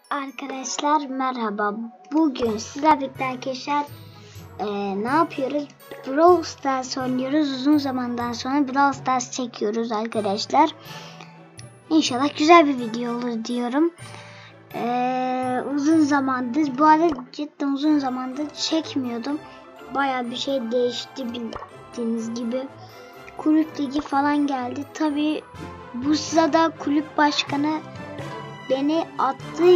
Arkadaşlar merhaba. Bugün sizlerle birlikte arkadaşlar ne yapıyoruz? Brawl Stars oynuyoruz. Uzun zamandan sonra Brawl Stars çekiyoruz arkadaşlar. İnşallah güzel bir video olur diyorum. Uzun zamandır, bu arada cidden uzun zamandır çekmiyordum. Baya bir şey değişti bildiğiniz gibi. Kulüp ligi falan geldi. Tabi bu sırada kulüp başkanı beni attığı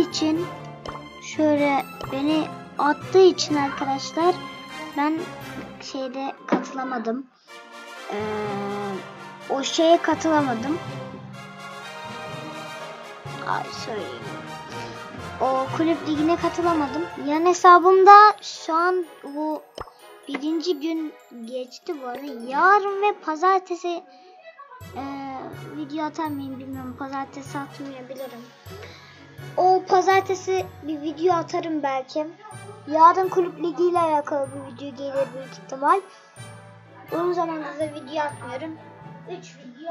için arkadaşlar ben katılamadım. O şeye katılamadım. O kulüp ligine katılamadım. Yan hesabımda şu an bu birinci gün geçti bu arada. Yarın ve pazartesi video atar mıyım bilmiyorum. Pazartesi atmayabilirim. O pazartesi bir video atarım belki. Yarın kulüp ligi ile alakalı bir video gelir büyük ihtimal. Uzun zamandır da video atmıyorum. 3 video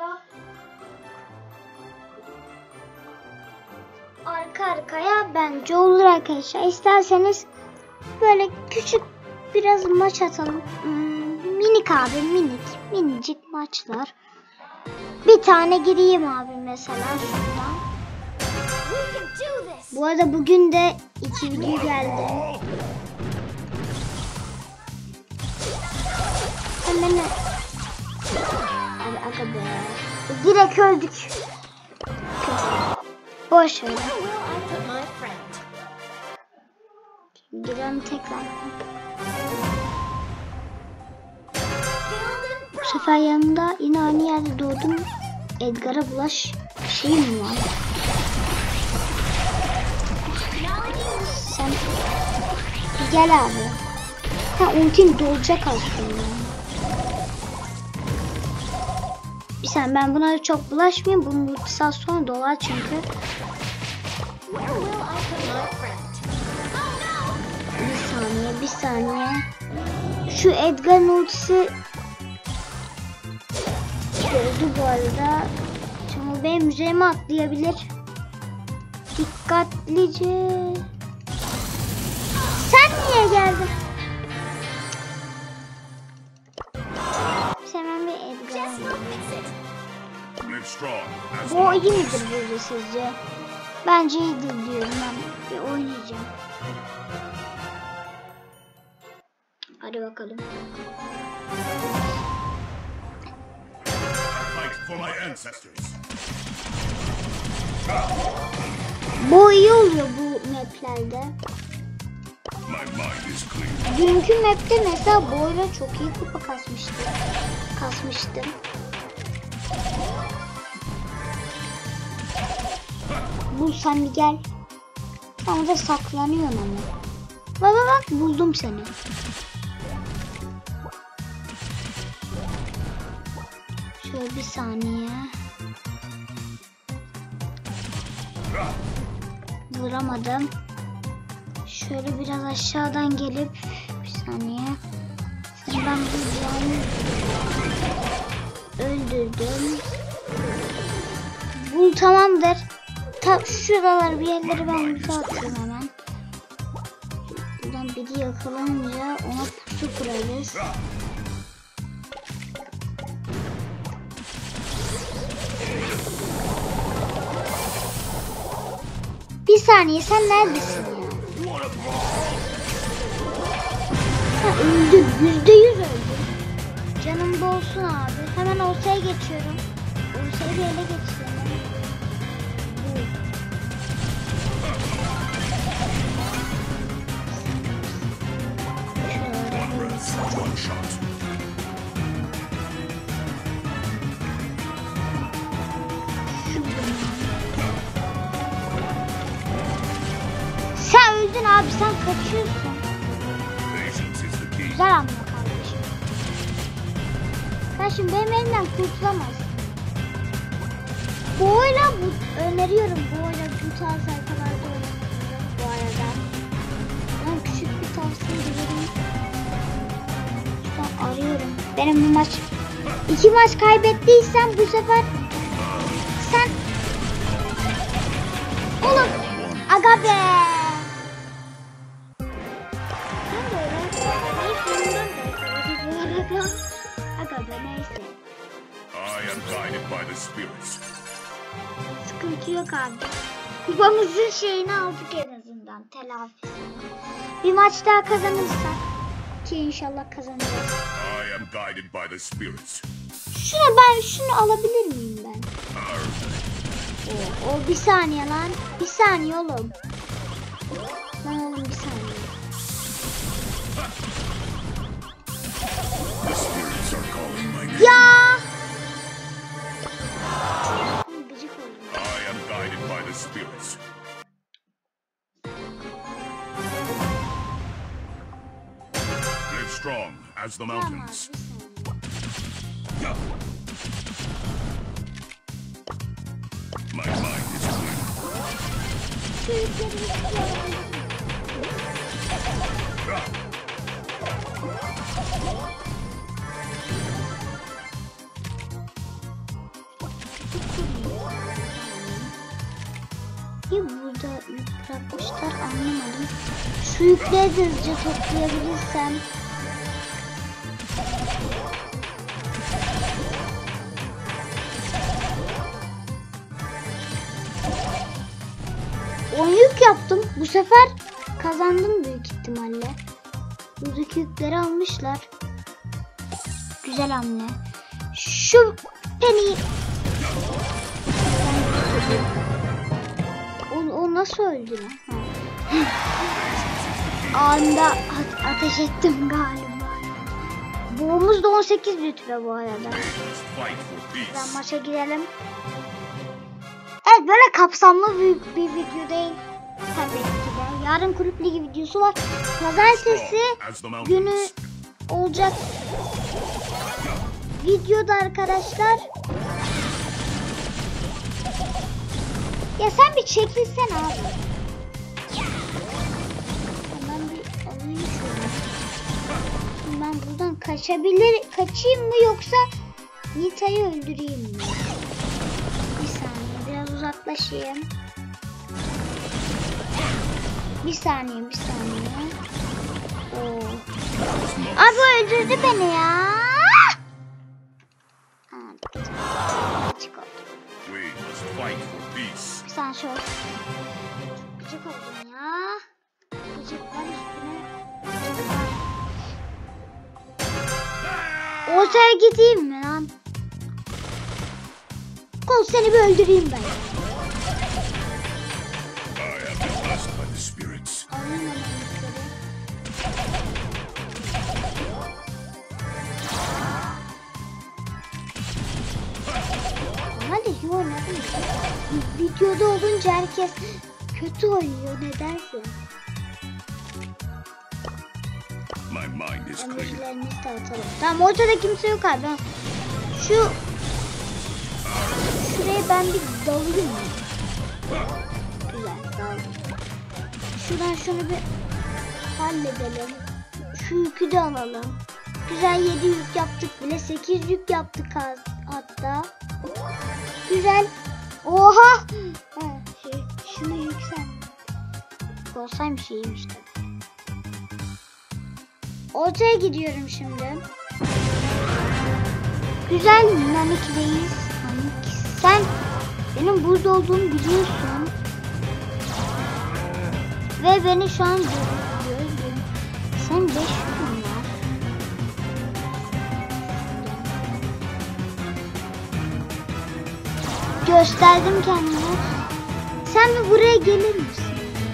arka arkaya bence olur arkadaşlar. İsterseniz böyle küçük biraz maç atalım. Minik abi, minicik maçlar. Bir tane gireyim abi mesela şuradan. Bu arada bugün de 2 video geldi. Hemen abi aga be. Direkt öldük. Boş ver. Girelim tekrar. Bu sefer yanında yine aynı yerde doğdum. Edgar'a bulaş şey mi var? Sen gel abi. Ultim dolacak aslında. Bir saniye, ben buna çok bulaşmayayım. Bunun ultisi az sonra dolar çünkü. Bir saniye. Şu Edgar'ın ultisi öldü bu arada. Şimdi benim üzerime atlayabilir. Dikkatlice. Sen niye geldin? Hemen bir Edgar. Bu iyi midir burada sizce? Bence iyidir diyorum ben. Bir oynayacağım. Hadi bakalım. Bu iyi oluyor bu maplerde. Dünkü map'te mesela boyla çok iyi kupa kasmıştım. Bulsam bir gel. Ama da saklanıyorsun ama. Bak buldum seni. Şöyle bir saniye. Vuramadım. Şöyle biraz aşağıdan gelip bir saniye. Seni ben buradan öldürdüm. Bu tamamdır. Şuralar bir yerleri ben bize atıyorum hemen. Buradan biri yakalanınca ona pusu kurarız. Bir saniye, sen neredesin ya? Öldüm. %100 öldüm. Canım bolsun abi. Hemen ortaya geçiyorum. Ortaya bir ele geçiyorum. Sen öldün abi, sen kaçıyorsun. Güzel anla kardeşim. Kardeşim benim elimden kurtulamazsın. Boyla öneriyorum. Boyla bu tarz sayfalarda oynanıyorum bu arada. Ben küçük bir tavsiye veririm. Şu an arıyorum. Benim bu maç 2 maç kaybettiysem bu sefer sen oğlum aga Aga be. Ben de öyle. Aga be neyse. I am guided by the spirits. Sıkıntı yok abi. Kupamızın şeyini aldık en azından. Telafisini. Bir maç daha kazanırsak. Ki inşallah kazanacağız. I am guided by the spirits. Şunu alabilir miyim ben? O bir saniye lan. Bir saniye oğlum. Lan oğlum bir saniye. The spirits are calling my name. Ya! Gıcık oldum. I am guided by the spirits. Live strong as the mountains. My mind is Ya burada yük bırakmışlar anlamadım. Şu yükleri de hızlıca toplayabilirsem. On yük yaptım. Bu sefer kazandım büyük ihtimalle. Buradaki yükleri almışlar. Güzel hamle. Şu Penny. O nasıl öldü lan? Anında ateş ettim galiba. Boğumuz da 18 rütbe bu arada. Ben maça girelim. Evet böyle kapsamlı büyük bir video değil. Tabii ki de. Yarın kulüp ligi videosu var. Pazartesi günü olacak videoda arkadaşlar. Ya sen bir çekilsen abi. Ben bir alayım şöyle. Şimdi ben buradan kaçayım mı yoksa Nita'yı öldüreyim mi? Bir saniye biraz uzaklaşayım. Bir saniye. Oo. Abi öldürdü beni ya. Gıcık oldum. Sen şöyle. Gıcık oldum ya. Gıcıklar üstüne. Ortaya gideyim mi lan? Kol seni bir öldüreyim ben. Alayım hemen yukarı. Hadi iyi oynadın. Videoda olunca herkes kötü oynuyor nedense. Emojilerimizi de atalım. Tamam ortada kimse yok abi. Şuraya ben bir dalayım mı? Güzel daldım. Şuradan şunu bir halledelim. Şu yükü de alalım. Güzel 7 yük yaptık bile. 8 yük yaptık hatta. Güzel. Oha! Şunu yükselttim. Olsaymış iyiymiş tabii. Ortaya gidiyorum şimdi. Güzel Nanik'deyiz. Nanik sen benim burada olduğumu biliyorsun. Ve beni şu an gördün. Sen 5 gün var. Gösterdim kendimi. Sen mi buraya gelir misin?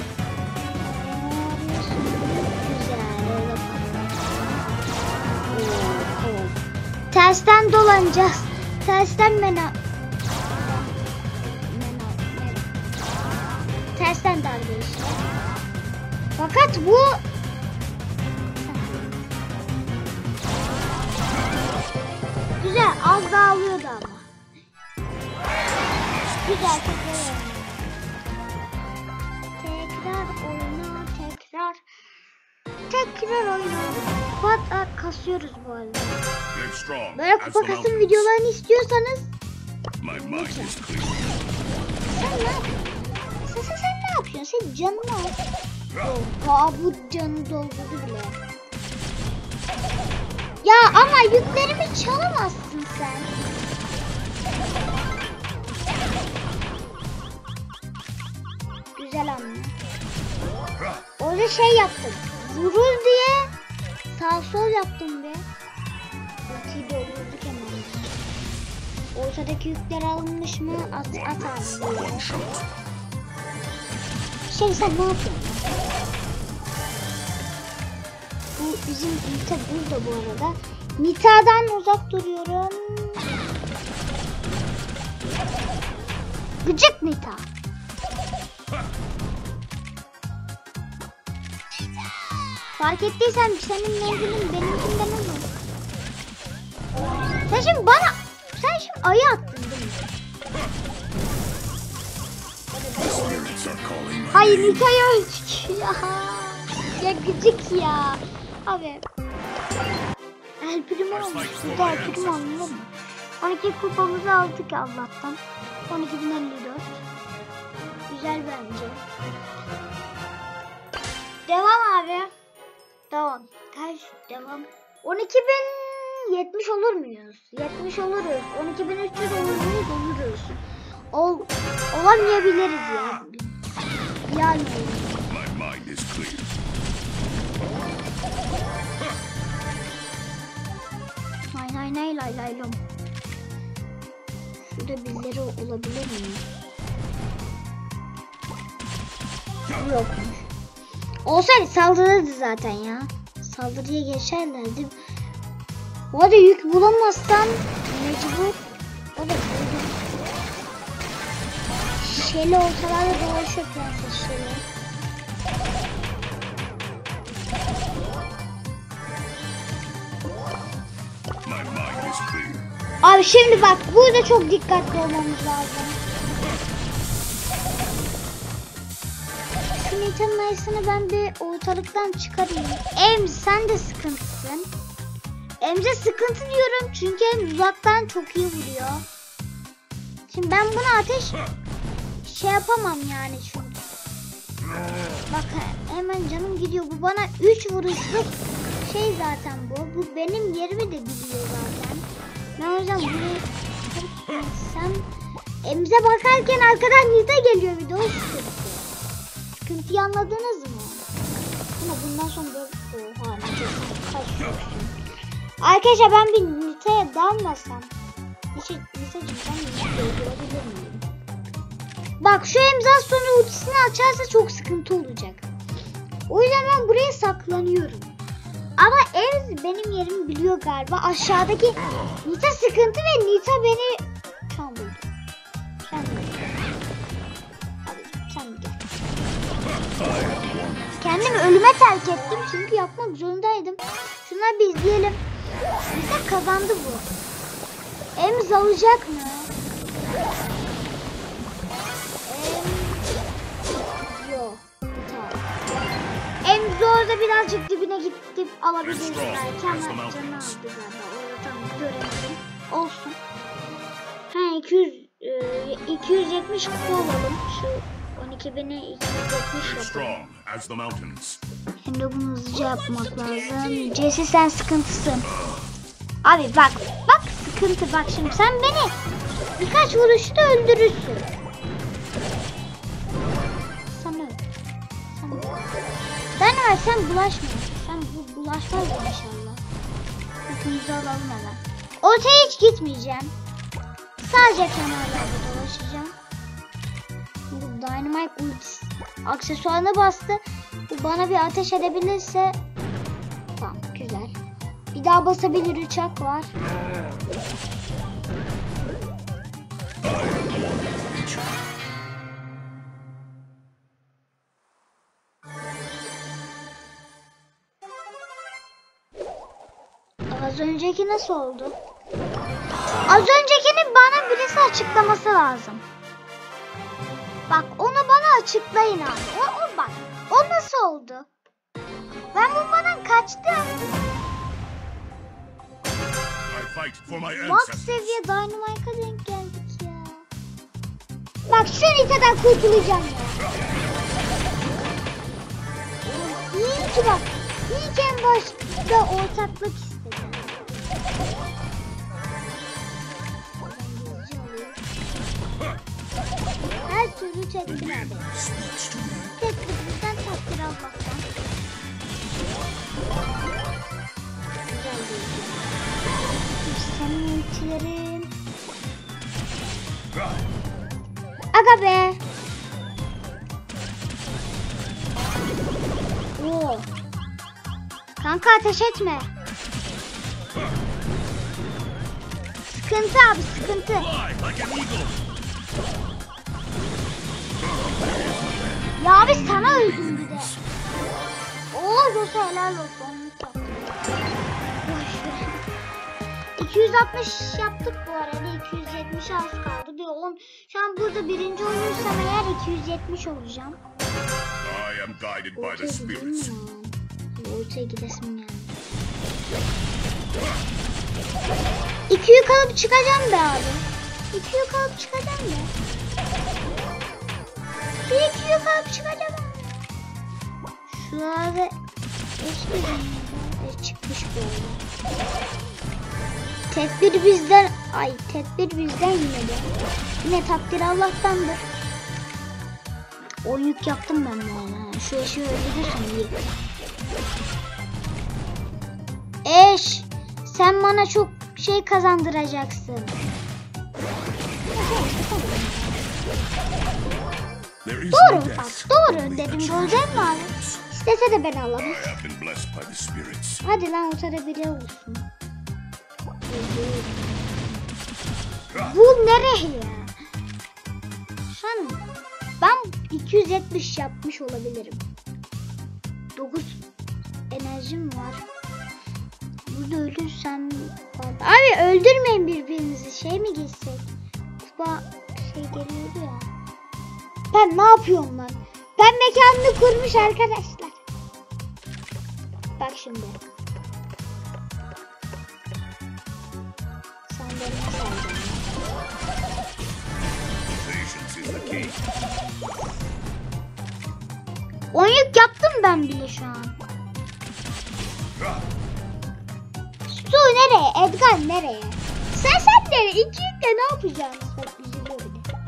Tersten dolanacağız. Tersten tersten darbe işte. Fakat bu güzel az daha alıyordu ama. Güzel tekrar oyna. Kupa kasıyoruz bu arada. Böyle kupa kasım videolarını istiyorsanız sen ne yapıyorsun? Sen ne yapıyorsun? Hadi canım al. Oha bu canı doldurdu bile. Ya ama yüklerimi çalamazsın sen. Güzel anne. Orada şey yaptım. Vurur diye sağ sol yaptım be. Ultiyi doldurduk hemen. Ortadaki yükler alınmış mı? At abi. Şey sen ne yapıyorsun? Bu bizim Nita burada bu arada. Nita'dan uzak duruyorum. Gıcık Nita. Fark ettiysen senin menzilin benimkinden uzun. Sen şimdi ayı attın değil mi? Hayır Nita'yı öldük ya. Ya gıcık ya. Abi. El Primo olmuş. Burada El Primo alınır mı? 12 kupamızı aldık Allah'tan. 12.054. Güzel bence. Devam abi. Devam. Kaç? Devam. 12.070 olur muyuz? 70 oluruz. 12.300 olur muyuz? Oluruz. Olamayabiliriz ya. Yani. Lay. Şurada birileri olabilir mi? Yokmuş. Olsaydı saldırırdı zaten ya. Saldırıya geçerlerdi. Bu arada yük bulamazsam mecbur. O da buldum. Şeli ortalarda dolaşıyor prenses Şeli. Abi şimdi bak burada çok dikkatli olmamız lazım. Şu Nita'nın ayısını ben bir ortalıktan çıkarayım. Ems sen de sıkıntısın. Ems'e sıkıntı diyorum çünkü Ems uzaktan çok iyi vuruyor. Şimdi ben buna ateş şey yapamam yani çünkü. Bak hemen canım gidiyor. Bu bana 3 vuruşluk şey zaten bu. Bu benim yerimi de biliyor zaten. Ben o yüzden buraya sen Ems'e bakarken arkadan Nita geliyor bir de o sıkıntı. Sıkıntıyı anladınız mı? Ama bundan sonra oha kaçıyorsun. Arkadaşlar ben bir Nita'ya dalmasam. Nita'cığım ben Nita'yı öldürebilir miyim? Bak şu Ems'den sonra ultisini açarsa çok sıkıntı olacak. O yüzden ben buraya saklanıyorum. Ama Ems benim yerimi biliyor galiba. Aşağıdaki Nita sıkıntı ve Nita beni şu an buldu. Sen de gel. Abi sen de gel. Kendimi ölüme terk ettim çünkü yapmak zorundaydım. Şunları bir izleyelim. Nita kazandı bu. Ems alacak mı? Yok. Ems orada birazcık dibine gidip alabiliriz belki ama canı aldı galiba. Orada tam göremedim. Olsun. Ha 270 kupa alalım. Şu 12.000'e 270 yapalım. Şimdi bunu hızlıca yapmak lazım. Jesse sen sıkıntısın. Abi bak sıkıntı bak şimdi sen beni birkaç vuruşta öldürürsün. Sen bulaşma. Sen bulaşmaz inşallah. Yükümüzü alalım hemen. Ortaya hiç gitmeyeceğim. Sadece kenarlarda dolaşacağım. Bu Dynamite ultisi aksesuarına bastı. Bu bana bir ateş edebilirse tamam güzel. Bir daha basabilir uçak var. Az önceki nasıl oldu? Az öncekini bana birisi açıklaması lazım. Bak onu bana açıklayın abi. O bak. O nasıl oldu? Ben bundan kaçtım. Max seviye Dynamite'a denk geldik ya. Bak şu Nita'dan kurtulacağım ya. ki bak. İlk en başta ortaklık istedim. Her türlü tedbir aldım. Tedbirimizden takdir almaktan. Güzel değil. Senin ultilerin. Aga be. Oo. Kanka ateş etme. Sıkıntı abi, sıkıntı. Ya abi sana öldüm bir de. Oo Rosa helal olsun. 260 yaptık bu arada. 270 az kaldı. Bir 10. Şu an burada birinci olursam eğer 270 olacağım. I am guided by the spirits. Ortaya gidesim yani. 2 yük alıp çıkacağım be abi. 2 yük alıp çıkacağım ya. Bir 2 yük alıp çıkacağım. Şurada çıkmış böyle. Tedbir bizden. Ay tedbir bizden yine de. Yine takdir Allah'tandır. O yük yaptım ben yani. Şu eşi öldürürsün iyi. Eş, sen bana çok şey kazandıracaksın. Doğru bak, doğru dedim. Bölecek mi abi? İstese de ben alamam. Hadi lan ortada biri olsun. Bu nereye ya? Sen, ben 270 yapmış olabilirim. 9 enerjim var. Burada ölürsem... Abi öldürmeyin birbirinizi. Şey mi gitsek? Kupa şey geliyordu ya. Ben ne yapıyorum lan? Ben mekanını kurmuş arkadaşlar. Bak şimdi. Sen beni nasıl alacaksın? 10 yük yaptım ben bile şu an. Su nereye? Edgar nereye? Sen nereye? 2 yükle ne yapacaksınız? Bak üzülüyor bir de.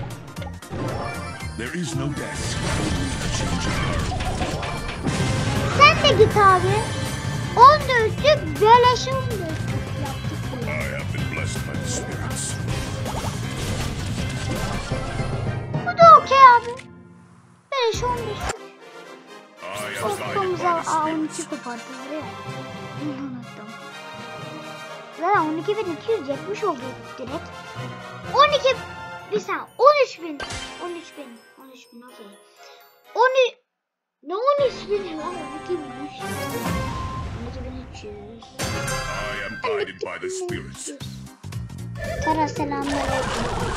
Sen de git abi. 14'lük beleşe 14'lük yaptık bunu. Bu da okey abi. Beleşe 15'lük. Korktuğumuza 12 koparttılar ya. Unuttum. Zaten 12.270 oldu direkt. 12 bir saniye 13.000 okey. 13 ne 13.000 lan 12.300 I am guided by the spirits. Tara selamünaleyküm.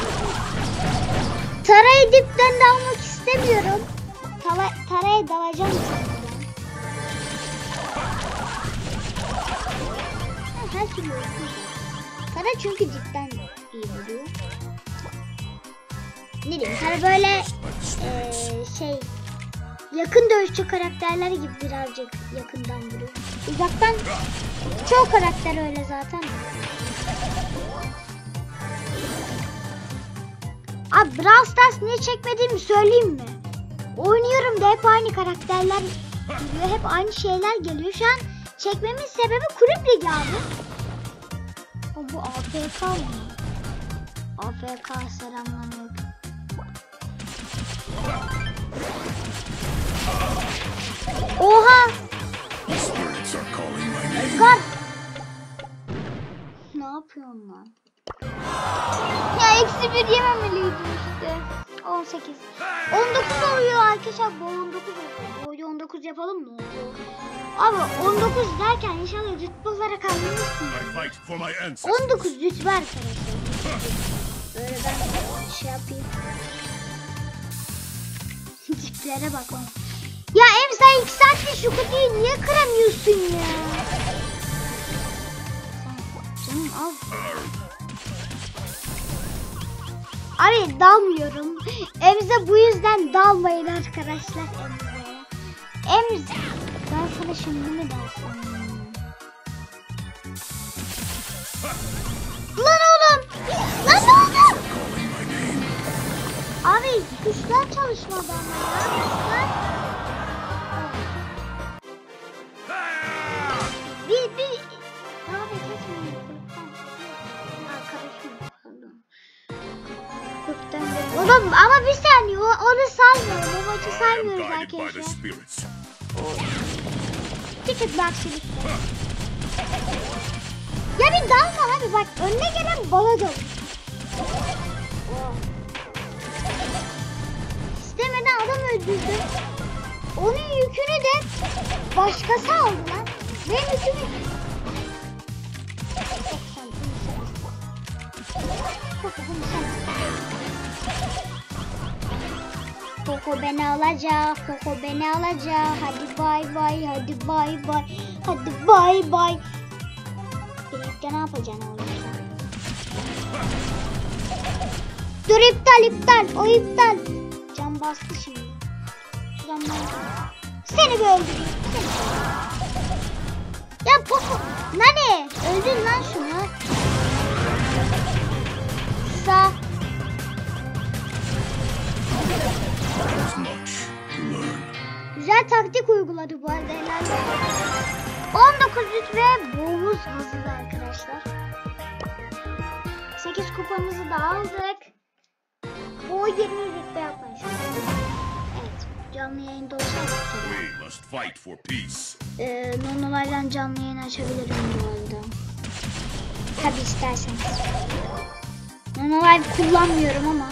Tara'yı dipten de almak istemiyorum. Tara'ya dalacağım zaten. Her türlü öldürüyor. Tara çünkü dipten iyi vuruyor. Ne diyeyim? Tara böyle şey yakın dövüşçü karakterler gibi birazcık yakından vuruyor. Uzaktan çoğu karakter öyle zaten. Abi Brawl Stars niye çekmediğimi söyleyeyim mi? Oynuyorum da hep aynı karakterler geliyor. Hep aynı şeyler geliyor. Şu an çekmemin sebebi kulüp ligi abi. O bu AFK mı? AFK selamünaleyküm. Oha! Edgar! Ne yapıyorsun lan? Ya eksi 1 yememeliydim işte. 18. 19 oluyor arkadaşlar. Bu 19 oluyor. Bu 19 yapalım mı? Abi 19 derken inşallah rütbe olarak anlamışsınız. 19 rütbe arkadaşlar. Böyle ben şey yapayım. Tiplere bak lan. Ya sen 2 saatte şu kutuyu niye kıramıyorsun ya? Canım al. Abi dalmıyorum. Emze bu yüzden dalmayın arkadaşlar Emze'ye. Emz. Ben sana şimdi mi dersin? Lan oğlum. Lan oğlum. Abi tuşlar çalışmadı ama ya. Tuşlar. Bir. Abi kesmeyin. Oğlum ama bir saniye onu saymıyorum. O maçı saymıyoruz arkadaşlar. Küçük bir aksilik. Ya bir dalma abi bak önüne gelen bana dön. İstemeden adam öldürdü. Onun yükünü de başkası aldı lan. Benim yükümü... Koko beni alacak, Koko beni alacak. Hadi bay bay, hadi bay bay, hadi bay bay. Birlikte ne yapacaksın oğlum sen? Dur iptal, o iptal. Can bastı şimdi. Şuradan ben... Seni bir öldüreyim. Ya Koko, nereye? Öldür lan şunu. Sağ. Güzel taktik uyguladı bu arada helal olsun. 19 rütbe ve boğumuz hazır arkadaşlar. 8 kupamızı da aldık. O 20 rütbe yapmış. Evet, canlı yayında olsaydı. Nonolardan canlı yayın açabilirim bu arada. Tabi isterseniz. Nonolar kullanmıyorum ama.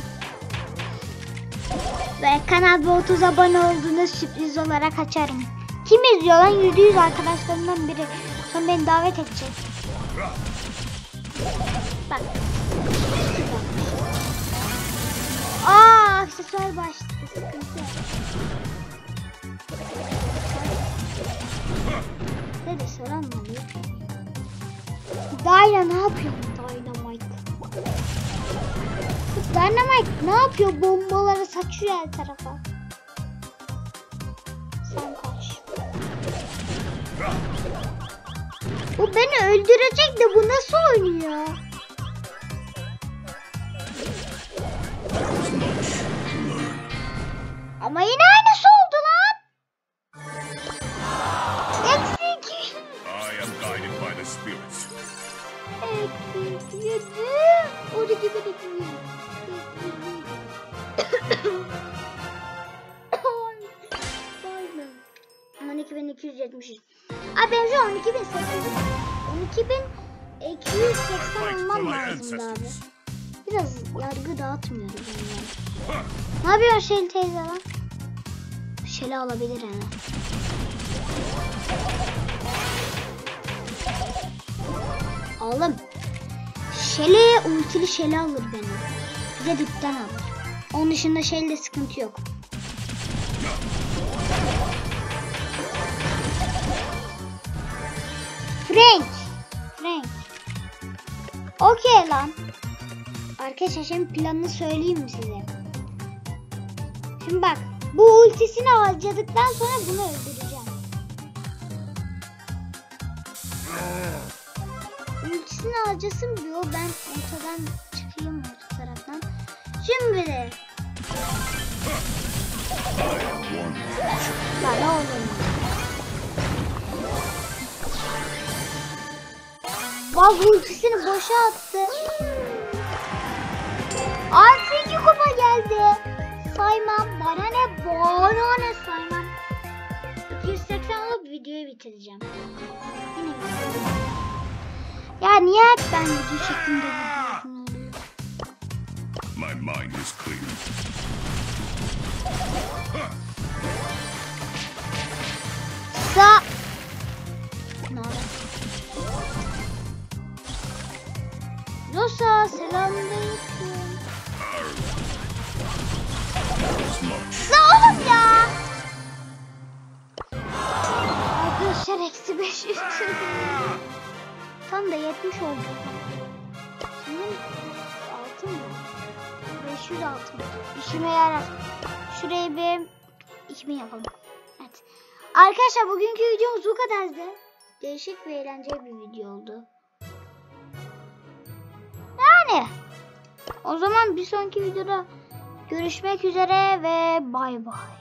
Ve kanal 30 abone olduğunda sürpriz olarak açarım. Kim izliyor lan? %100 arkadaşlarımdan biri. Sonra beni davet edecek. Bak. Aksesuar başladı. Sıkıntı. Ne de soran mı oluyor? Dayla ne yapıyorsun? Dynamite ne yapıyor? Bombaları saçıyor her tarafa. Sen kaç. Bu beni öldürecek de bu nasıl oynuyor? Ama yine aynısı oldu lan. Eksik. Eksik 7. 12 bin 12.270. Abi ben şu an 12.280 olmam lazımdı abi. Biraz yargı dağıtmıyoruz yani. Ne yapıyorsun Şeli teyze lan? Şeli alabilir yani. Oğlum. Şeli ultili Şeli alır beni. Bize dipten alır. Onun dışında Şeli'de sıkıntı yok. Frank. Okey lan. Arkadaşlar şimdi planını söyleyeyim mi size? Şimdi bak. Bu ultisini harcadıktan sonra bunu öldüreceğim. Ultisini harcasın diyor. Ben ortadan çıkayım orta taraftan. Şimdi de. Lan oğlum. Bak ultisini boşa attı. Artı 2 kupa geldi. Saymam. Bana ne saymam. 280 olup videoyu bitireceğim. Yine ya niye hep ben video şeklinde video oluyor? My mind is clear. Rosa selamünaleyküm. Ne oğlum ya? Arkadaşlar eksi 500. Tam da 70 oldu. Şimdi altın mı? 500 altın. İşime yarar. Şurayı bir 2000 yapalım. Evet. Arkadaşlar bugünkü videomuz bu kadardı. Değişik ve eğlenceli bir video oldu. Yani o zaman bir sonraki videoda görüşmek üzere ve bay bay.